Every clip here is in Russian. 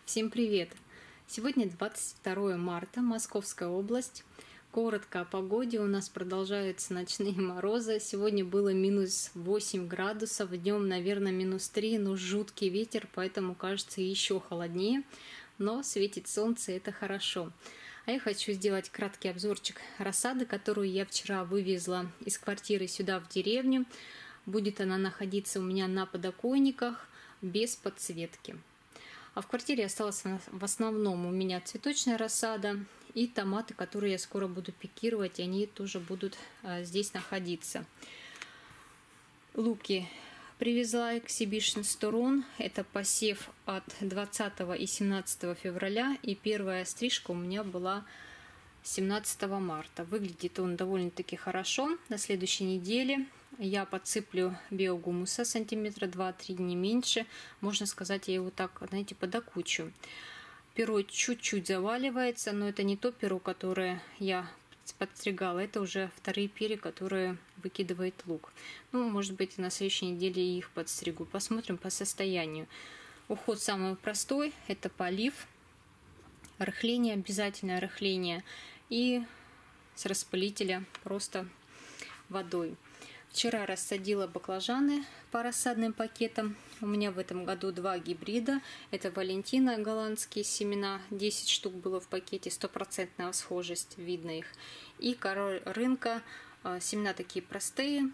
Всем привет! Сегодня 22 марта, Московская область. Коротко о погоде. У нас продолжаются ночные морозы. Сегодня было минус 8 градусов, днем, наверное, минус 3, но жуткий ветер, поэтому кажется еще холоднее. Но светит солнце, это хорошо. А я хочу сделать краткий обзорчик рассады, которую я вчера вывезла из квартиры сюда в деревню. Будет она находиться у меня на подоконниках без подсветки. А в квартире осталась в основном у меня цветочная рассада и томаты, которые я скоро буду пикировать, и они тоже будут здесь находиться. Луки привезла Exhibition Store. Это посев от 20 и 17 февраля, и первая стрижка у меня была 17 марта. Выглядит он довольно-таки хорошо. На следующей неделе я подсыплю биогумуса сантиметра 2-3, не меньше. Можно сказать, я его так, знаете, подокучу. Перо чуть-чуть заваливается, но это не то перо, которое я подстригала. Это уже вторые перья, которые выкидывает лук. Ну, может быть, на следующей неделе их подстригу. Посмотрим по состоянию. Уход самый простой. Это полив, рыхление, обязательное рыхление. И с распылителя просто водой. Вчера рассадила баклажаны по рассадным пакетам. У меня в этом году 2 гибрида. Это Валентина, голландские семена. 10 штук было в пакете, 100% схожесть, видно их. И король рынка, семена такие простые.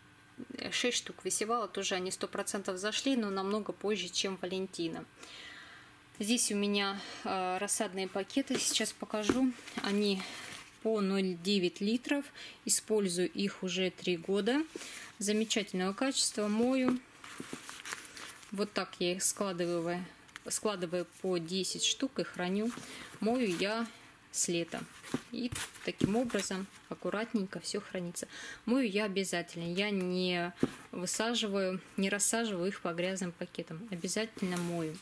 6 штук высевала, тоже они 100% зашли, но намного позже, чем Валентина. Здесь у меня рассадные пакеты, сейчас покажу. Они по 0,9 литров. Использую их уже 3 года. Замечательного качества. Мою. Вот так я их складываю по 10 штук и храню. Мою я с лета. И таким образом аккуратненько все хранится. Мою я обязательно. Я не высаживаю, не рассаживаю их по грязным пакетам. Обязательно мою.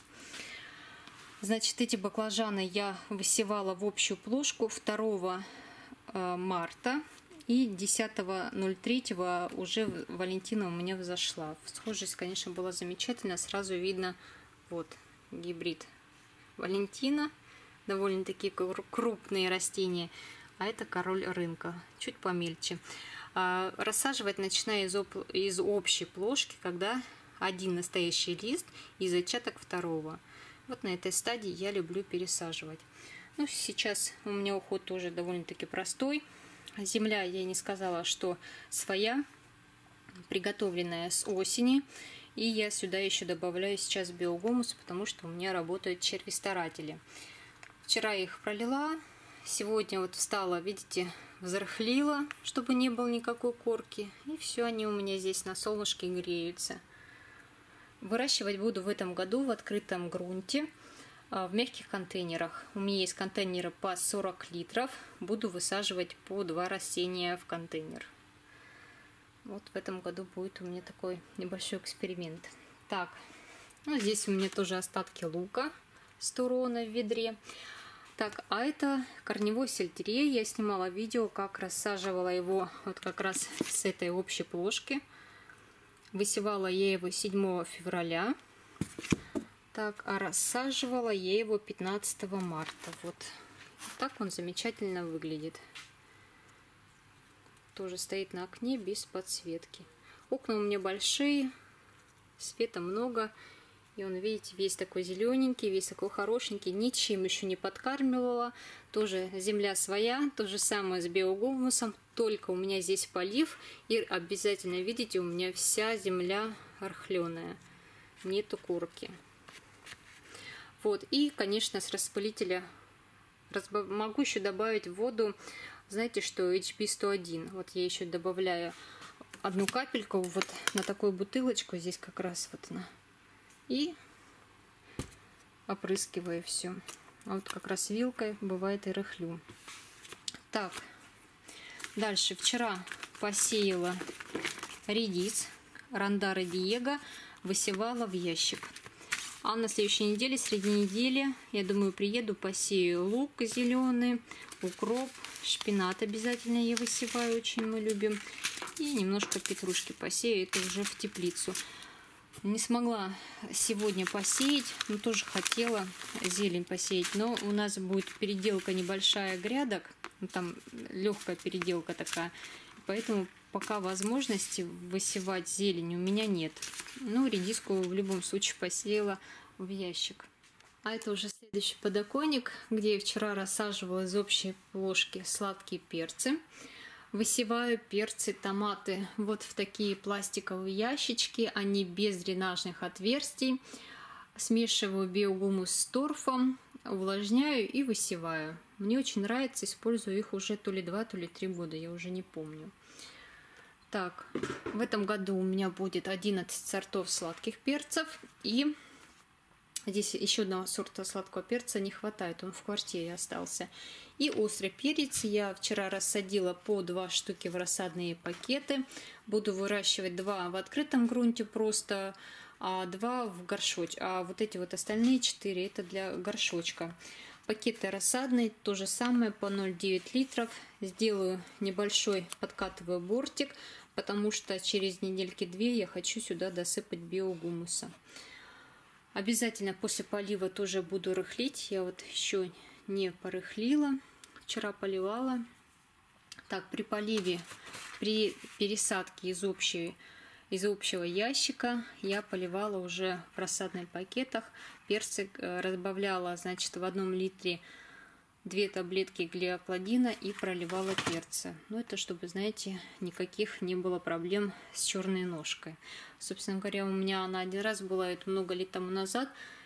Значит, эти баклажаны я высевала в общую плошку 2 марта, и 10.03 уже Валентина у меня взошла. Схожесть, конечно, была замечательная. Сразу видно, вот, гибрид Валентина. Довольно-таки крупные растения. А это король рынка. Чуть помельче. Рассаживать начиная из общей плошки, когда один настоящий лист и зачаток второго. Вот на этой стадии я люблю пересаживать. Ну, сейчас у меня уход тоже довольно-таки простой. Земля, я не сказала, что своя, приготовленная с осени. И я сюда еще добавляю сейчас биогумус, потому что у меня работают черви-старатели. Вчера я их пролила. Сегодня вот встала, видите, взрыхлила, чтобы не было никакой корки. И все, они у меня здесь на солнышке греются. Выращивать буду в этом году в открытом грунте, в мягких контейнерах. У меня есть контейнеры по 40 литров. Буду высаживать по 2 растения в контейнер. Вот в этом году будет у меня такой небольшой эксперимент. Так, ну здесь у меня тоже остатки лука с турона в ведре. Так, а это корневой сельдерей. Я снимала видео, как рассаживала его вот как раз с этой общей плошки. Высевала я его 7 февраля. Так, а рассаживала я его 15 марта. Вот так он замечательно выглядит. Тоже стоит на окне без подсветки. Окна у меня большие, света много. И он, видите, весь такой зелененький, весь такой хорошенький. Ничем еще не подкармливала. Тоже земля своя. То же самое с биогумусом. Только у меня здесь полив. И обязательно, видите, у меня вся земля рыхленая. Нету корки. Вот, и, конечно, с распылителя могу еще добавить в воду, знаете, что HB101. Вот я еще добавляю 1 капельку вот на такую бутылочку, здесь как раз вот она, и опрыскиваю все. Вот как раз вилкой бывает и рыхлю. Так, дальше. Вчера посеяла редис, Рандара Диего, высевала в ящик. А на следующей неделе, среди недели, я думаю, приеду, посею лук зеленый, укроп, шпинат обязательно я высеваю, очень мы любим. И немножко петрушки посею, это уже в теплицу. Не смогла сегодня посеять, но тоже хотела зелень посеять. Но у нас будет переделка небольшая грядок, там легкая переделка такая, поэтому пока возможности высевать зелень у меня нет. Ну, редиску в любом случае посеяла в ящик. А это уже следующий подоконник, где я вчера рассаживала из общей плошки сладкие перцы. Высеваю перцы, томаты вот в такие пластиковые ящички, они без дренажных отверстий. Смешиваю биогумус с торфом, увлажняю и высеваю. Мне очень нравится, использую их уже то ли 2, то ли 3 года, я уже не помню. Так, в этом году у меня будет 11 сортов сладких перцев, и здесь еще одного сорта сладкого перца не хватает, он в квартире остался. И острый перец я вчера рассадила по 2 штуки в рассадные пакеты. Буду выращивать 2 в открытом грунте просто, а 2 в горшочек. А вот эти вот остальные 4 это для горшочка. Пакеты рассадные, то же самое, по 0,9 литров. Сделаю небольшой, подкатываю бортик, потому что через недельки 2 я хочу сюда досыпать биогумуса. Обязательно после полива тоже буду рыхлить. Я вот еще не порыхлила. Вчера поливала. Так, при поливе, при пересадке из общего ящика я поливала уже в рассадных пакетах. Перцы разбавляла, значит, в 1 литре 2 таблетки глиокладина и проливала перцы. Ну, это чтобы, знаете, никаких не было проблем с черной ножкой. Собственно говоря, у меня она 1 раз была, это много лет тому назад,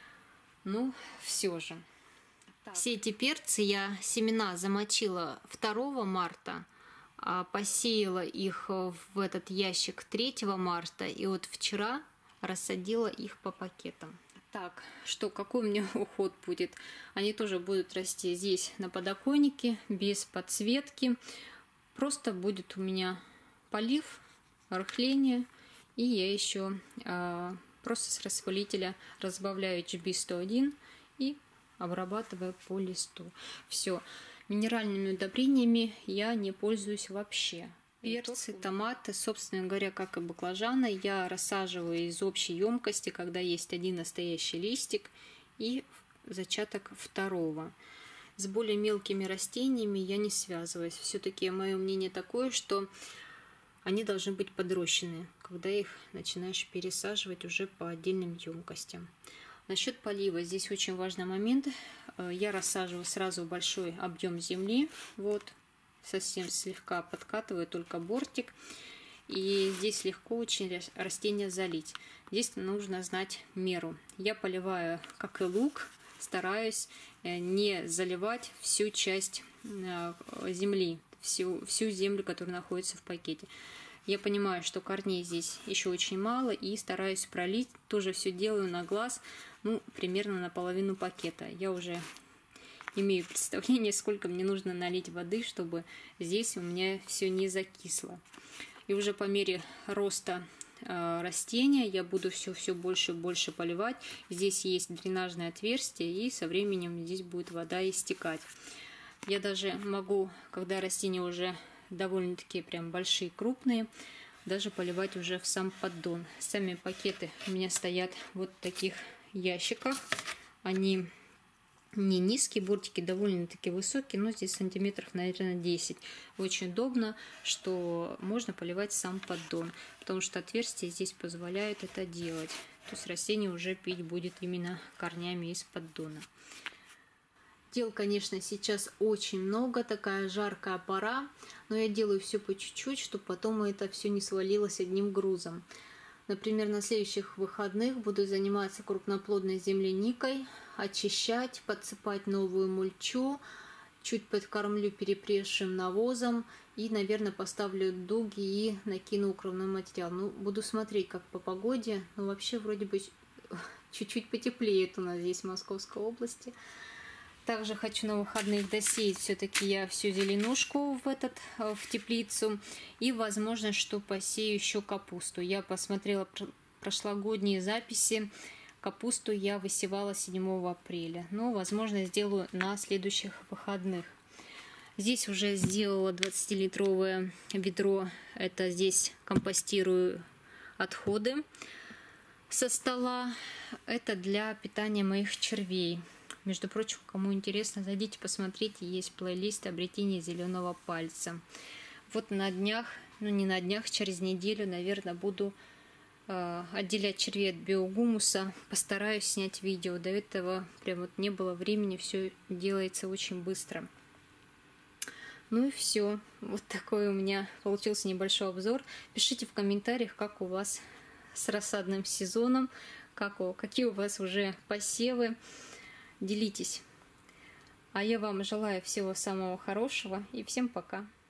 но все же. Так. Все эти перцы я семена замочила 2 марта, посеяла их в этот ящик 3 марта, и вот вчера рассадила их по пакетам. Так, что, какой у меня уход будет? Они тоже будут расти здесь на подоконнике, без подсветки. Просто будет у меня полив, рыхление, и я еще просто с распылителя разбавляю HB101 и обрабатываю по листу. Все, минеральными удобрениями я не пользуюсь вообще. Перцы, томаты, собственно говоря, как и баклажаны, я рассаживаю из общей емкости, когда есть 1 настоящий листик и зачаток 2. С более мелкими растениями я не связываюсь. Все-таки мое мнение такое, что они должны быть подрощены, когда их начинаешь пересаживать уже по отдельным емкостям. Насчет полива, здесь очень важный момент. Я рассаживаю сразу большой объем земли, вот, совсем слегка подкатываю только бортик, и здесь легко очень растения залить. Здесь нужно знать меру. Я поливаю, как и лук, стараюсь не заливать всю часть земли, всю землю, которая находится в пакете. Я понимаю, что корней здесь еще очень мало, и стараюсь пролить. Тоже все делаю на глаз, ну, примерно на половину пакета. Я уже имею представление, сколько мне нужно налить воды, чтобы здесь у меня все не закисло. И уже по мере роста растения я буду все больше и больше поливать. Здесь есть дренажное отверстие, и со временем здесь будет вода истекать. Я даже могу, когда растения уже довольно-таки прям большие, крупные, даже поливать уже в сам поддон. Сами пакеты у меня стоят вот в таких ящиках. Они не низкие, бортики довольно-таки высокие, но здесь сантиметров, наверное, 10. Очень удобно, что можно поливать сам поддон, потому что отверстие здесь позволяет это делать. То есть растение уже пить будет именно корнями из поддона. Дел, конечно, сейчас очень много, такая жаркая пора, но я делаю все по чуть-чуть, чтобы потом это все не свалилось одним грузом. Например, на следующих выходных буду заниматься крупноплодной земляникой, очищать, подсыпать новую мульчу, чуть подкормлю перепревшим навозом и, наверное, поставлю дуги и накину укрывной материал. Ну, буду смотреть, как по погоде, но вообще вроде бы чуть-чуть потеплеет у нас здесь в Московской области. Также хочу на выходных досеять все-таки я всю зеленушку в теплицу. И возможно, что посею еще капусту. Я посмотрела прошлогодние записи. Капусту я высевала 7 апреля. Но, возможно, сделаю на следующих выходных. Здесь уже сделала 20-литровое ведро. Это здесь компостирую отходы. со стола. Это для питания моих червей. Между прочим, кому интересно, зайдите, посмотрите, есть плейлист «Обретение зеленого пальца». Вот на днях, ну не на днях, через неделю, наверное, буду отделять червей от биогумуса. Постараюсь снять видео. До этого прям вот не было времени, все делается очень быстро. Ну и все. Вот такой у меня получился небольшой обзор. Пишите в комментариях, как у вас с рассадным сезоном, какие у вас уже посевы. Делитесь. А я вам желаю всего самого хорошего и всем пока.